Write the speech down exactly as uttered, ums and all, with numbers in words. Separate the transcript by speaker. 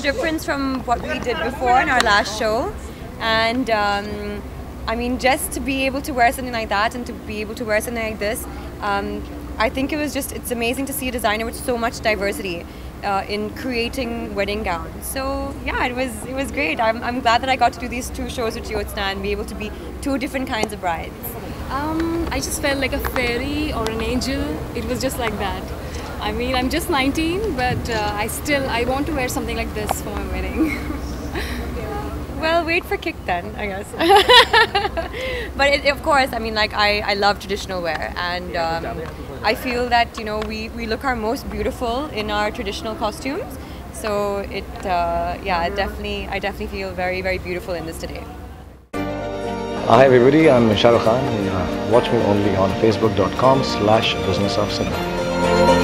Speaker 1: difference from what we did before in our last show, and um, I mean, just to be able to wear something like that and to be able to wear something like this, um, I think it was just, it's amazing to see a designer with so much diversity uh, in creating wedding gowns. So yeah, it was it was great. I'm, I'm glad that I got to do these two shows with Jyotsna and be able to be two different kinds of brides.
Speaker 2: Um, I just felt like a fairy or an angel. It was just like that. I mean, I'm just nineteen, but uh, I still, I want to wear something like this for my wedding.
Speaker 1: Well, wait for kick then, I guess. But it, of course, I mean, like, I, I love traditional wear, and um, I feel that, you know, we, we look our most beautiful in our traditional costumes. So it, uh, yeah, definitely, I definitely feel very, very beautiful in this today.
Speaker 3: Hi everybody, I'm Shah Rukh Khan. Uh, watch me only on facebook dot com slash business of cinema.